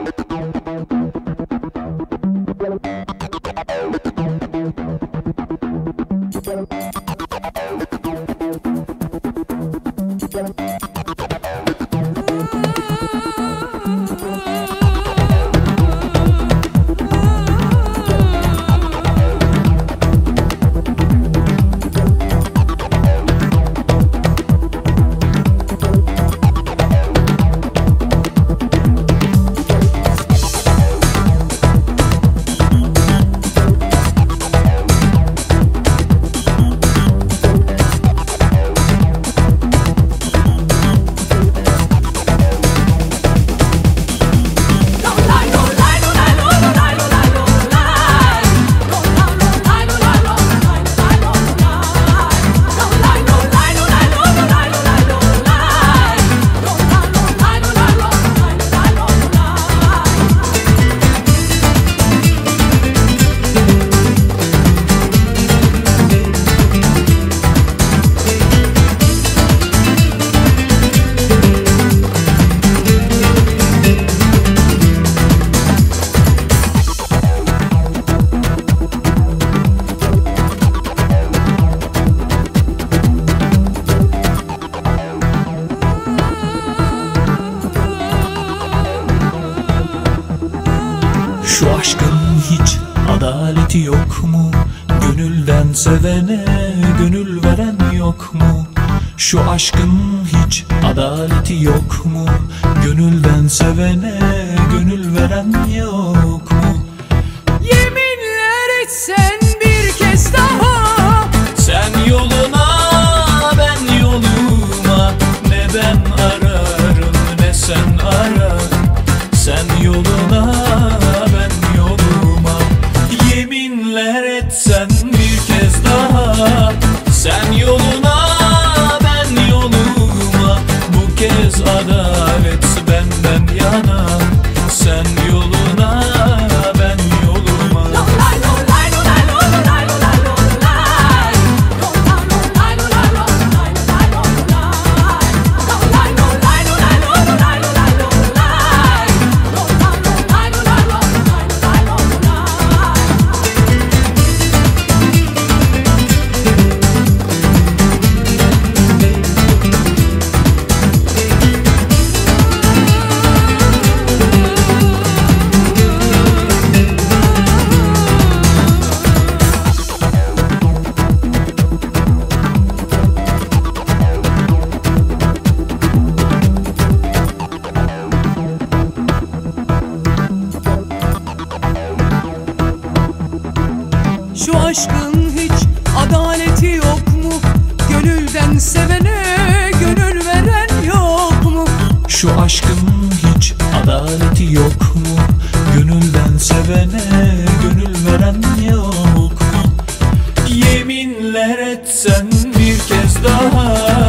Şu aşkın hiç adaleti yok mu? Gönülden sevene gönül veren yok mu? Şu aşkın hiç adaleti yok mu? Gönülden sevene gönül veren yok mu? Yeminler etsen bir kez daha, sen yoluna ben yoluma, ne ben ararım ne sen arar. Sen yoluna ben yoluma, yeminler etsen bir kez daha. Sen yoluna ben yoluma, bu kez adalet benden yana. Sen yoluna ben yoluma. şu aşkın hiç adaleti yok mu? Gönülden sevene gönül veren yok mu? Şu aşkın hiç adaleti yok mu? Gönülden sevene gönül veren yok mu? Yeminler etsen bir kez daha.